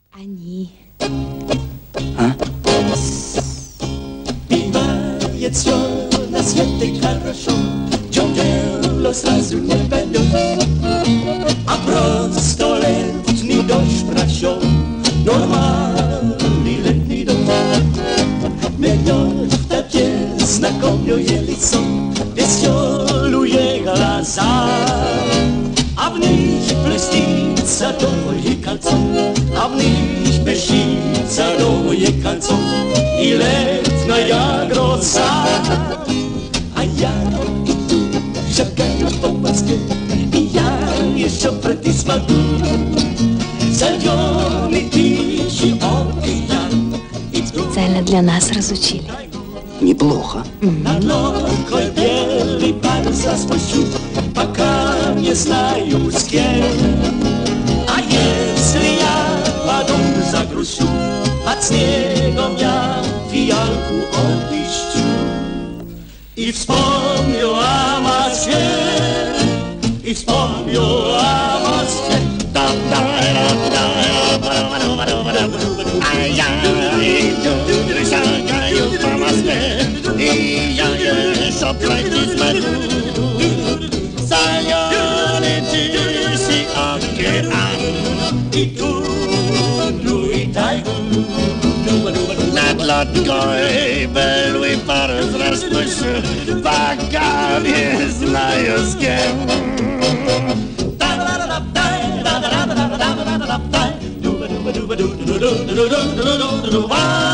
Они. А? Бывает все на свете хорошо, чем дело сразу не пойдет. А просто летний дождь прошел, нормальный летний дождь. Мелькнет в толпе знакомое лицо, веселые глаза, а в них блестит садовое кольцо, а в них блестит садовое кольцо и летная гроза. А я иду, шагаю по Москве, и я еще пройти смогу. Зальёный тихий океан, Специально для нас разучили. Неплохо. над лодкой белый парус распущу, пока не знаю с кем. А если я потом загрущу, под снегом я фиалку отыщу. И вспомню о Москве, и вспомню о Москве. А я иду, шагаю по Москве, и я еще пройти смогу. Зальёный тихий океан, И тундру, и тайгу. над лодкой белый парус распущу, пока не знаю с кем. Wow.